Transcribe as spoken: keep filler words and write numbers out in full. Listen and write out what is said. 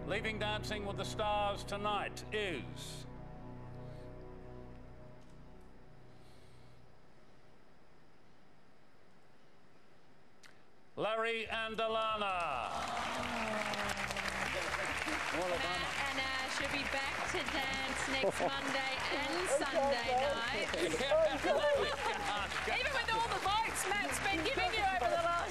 Leaving Dancing with the Stars tonight is... Larry and Alana. Matt and Ash will be back to dance next Monday and Sunday night. Even with all the votes Matt's been giving you over the last